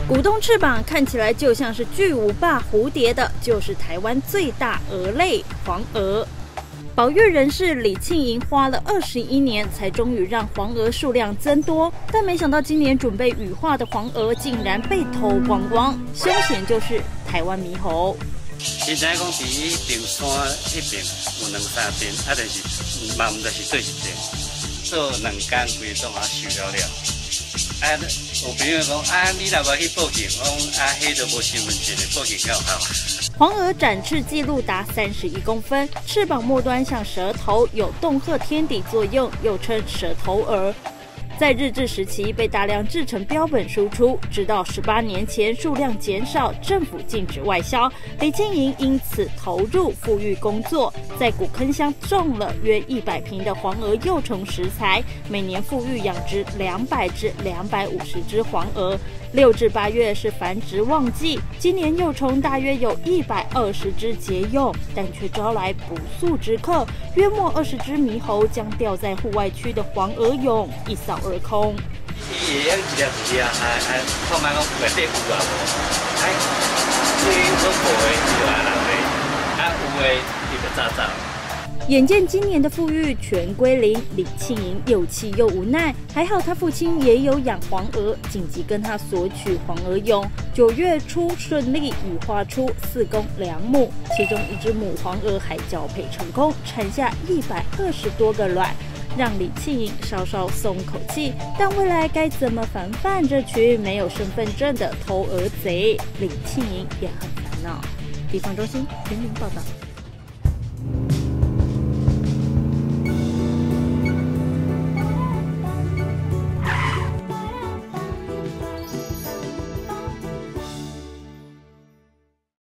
鼓动翅膀看起来就像是巨无霸蝴蝶的，就是台湾最大蛾类黄蛾。保育人士李庆莹花了21年，才终于让黄蛾数量增多，但没想到今年准备羽化的黄蛾竟然被偷光光，凶险就是台湾猕猴。 现在讲伫迄平山迄边有2、3边，但是嘛毋就是对一边，做2天规栋收了。有朋友讲你若无去报警，我讲迄都无身份证的，报警较有效。 黄蛾展翅记录达31公分，翅膀末端像舌头，有恫吓天敌作用，又称蛇头蛾。在日治时期被大量制成标本输出，直到18年前数量减少，政府禁止外销。李庆莹因此投入复育工作，在古坑乡种了约100坪的黄蛾幼虫食材，每年复育养殖200至250只黄蛾。6至8月是繁殖旺季，今年幼虫大约有120只结蛹，但却招来不速之客，约莫20只猕猴将吊在户外区的黄蛾蛹一扫而空。 伊会一粒看卖讲有诶，有啊无？对于所捕诶有啊人诶，有诶伊就早走。 眼见今年的富裕全归零，李庆莹又气又无奈。还好他父亲也有养黄蛾，紧急跟他索取黄蛾蛹。9月初顺利羽化出4公2母，其中1只母黄蛾还交配成功，产下120多个卵，让李庆莹稍稍松口气。但未来该怎么防范这群没有身份证的偷蛾贼，李庆莹也很烦恼。地方中心全民报道。